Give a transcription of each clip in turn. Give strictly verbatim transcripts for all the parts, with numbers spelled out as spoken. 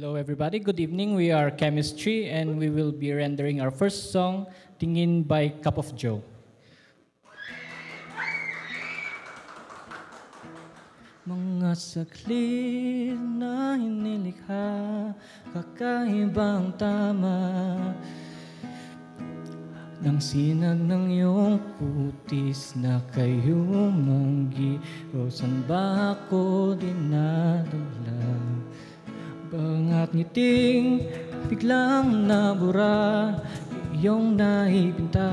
Hello everybody, good evening. We are Chemistry and we will be rendering our first song, Tingin by Cup of Joe. Mga saklit na inilikha, kakaibang tama ng sinag ng iyong kutis na kayo manggi. O saan ba ako dinadala? Bangat ngiting biglang nabura, iyong naipinta.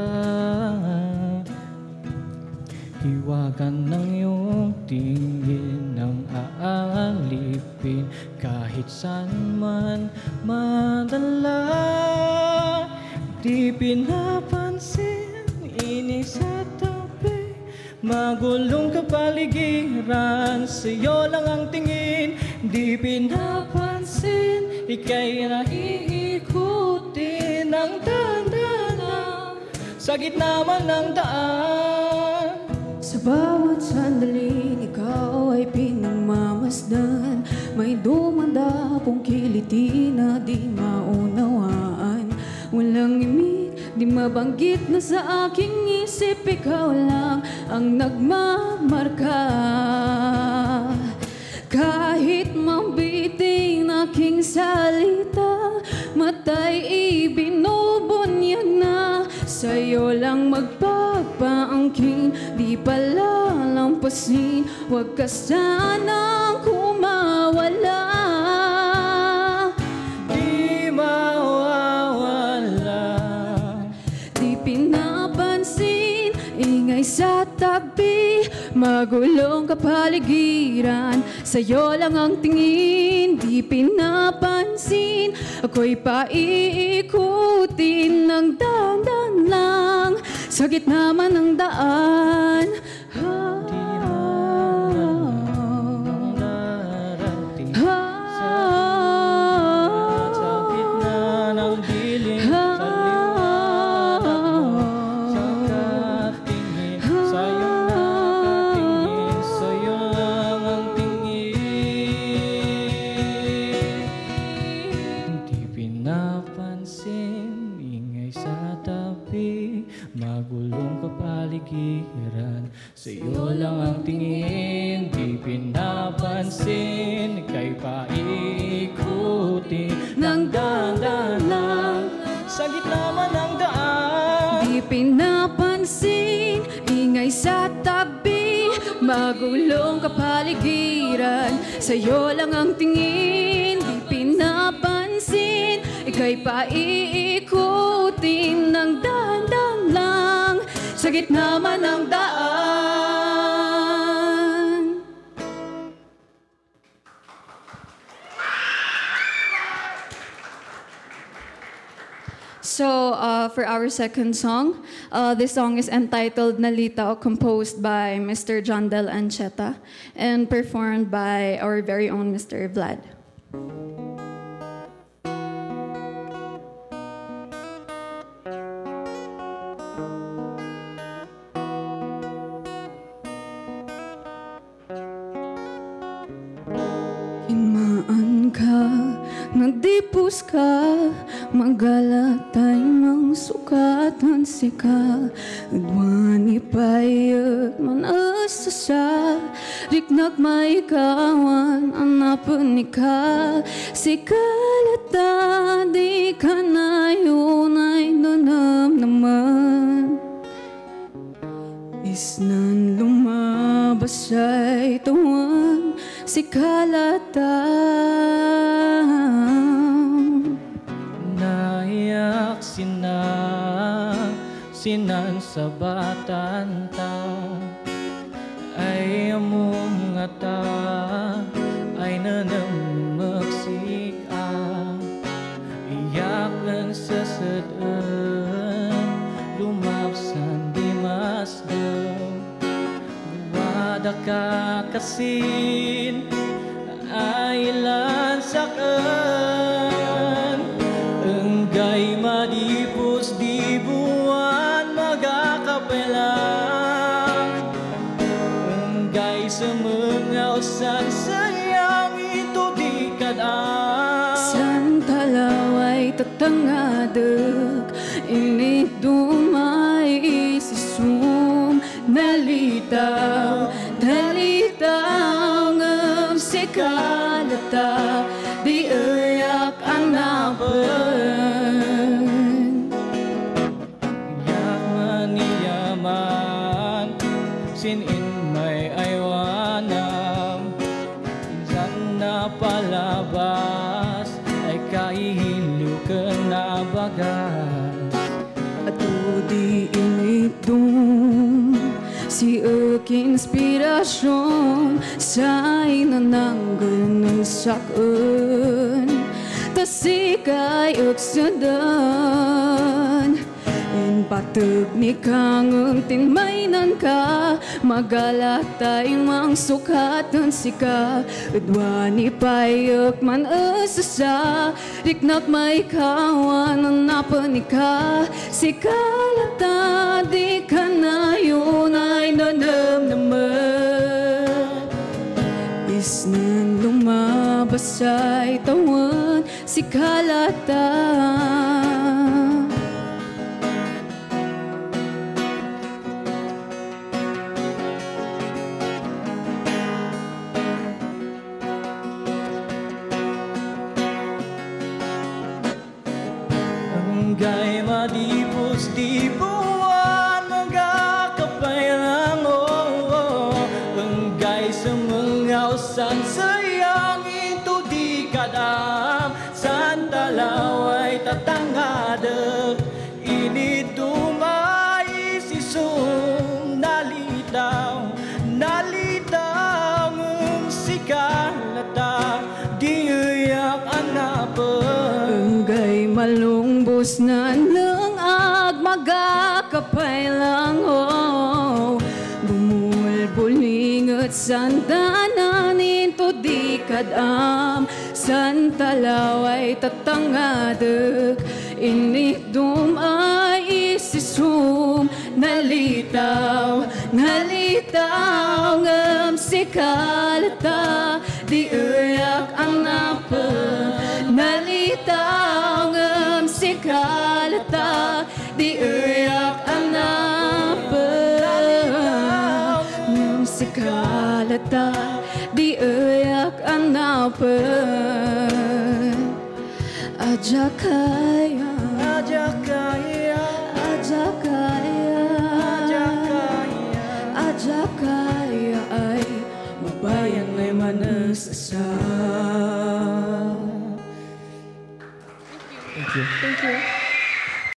Hiwagan ng iyong tingin ng aalipin, kahit saan man madala. Di pinapansin, inis sa tabi, magulong kapaligiran, sa'yo lang ang tingin. Di pinapansin, ika'y naiikutin ng dandana, sa gitna man ng daan. Sa bawat sandaling ikaw ay pinagmamasdan, may dumandapong kiliti na di maunawaan. Walang imig, di mabanggit na sa aking isip, ikaw lang ang nagmamarka. Kahit mabiting aking salita, matay ibinubunyag na, sa'yo lang magpapaangking, di palalampasin, huwag ka sanang kumawala. Di mawawala, Di pinapansin, ingay sa tabi, magulong kapaligiran, sa'yo lang ang tingin. Di pinapansin, ako'y paiikutin ng dandan lang, sa gitna man ng daan. di man ang darating sa gitna ng dilim, sa liwanag mo, sa katingin, sa'yo nakatingin, sa'yo lang ang tingin. Di pinapansin, ingay sa tabi, magulong kapaligiran, sa'yo lang ang tingin. Di pinapansin, ika'y paikutin ng dandan lang, sa gitna man ng daan. Di pinapansin, ingay sa tabi, magulong kapaligiran, sa'yo lang ang tingin. Di pinapansin, ika'y paiikutin ng dandan lang, sa gitna man ng daan. So, uh, for our second song, uh, this song is entitled Nalitaw, composed by Mister John Del Ancheta and performed by our very own Mister Vlad. Hinmaan ka, nagdipos ka, magalatay mang sukatan sika, adwani payag manasa sa, riknak maikawan, anapan ni ka, sikalata di ka na yun ay nanam naman. Isnan lumabas ay tuwan, sikalata. Naiyak sina, sinan sa batanta, ay among ngata, ay nanamagsika, iyak lang sa sadaan, lumapsan di masdaw. Buwada ka kasin, ay lansakan, enggay madipos di buwan magakapelang, enggay sa mga usan sayang ito di kadaan. tatangadag ini dumay isisum nalitaw nalitaw ngam sikalata di ayak anapan yak maniyaman sin in may aywanam insan na palabas ay kaihilo ka na bagas ato di inidum si ak inspirasyon sa inananggal ng sakun tasikay ak sadan in patag ni kang tinmainan ka magalatay mang sukatan sika udwa ni payak man asasa riknak may kawan ang napanika sikalata di ka na yun ay nanamnaman isnan lumabas ay tawan sikalata Enggay madipos-dipuan magkakapailang oh, oh. Enggay sumengausan sayang itu di kadam santalaway tatangadag ini dumay sisum nalitaw nalitaw ng sikalata di uyak anapan enggay malungbos na lang ag magakapailang oh bumulbulingat sandanan into di kadam santalaway tatangadag init dumay isisum nalitaw nalitaw ngam sikalata di uyak anapan nalitaw ngam sikalata di uyak anapan ngam sikalata di uyak anapan aja kaya aja kaya aja kaya aja kaya aja kaya ay mabayan ay manasasa. Thank you. Thank you.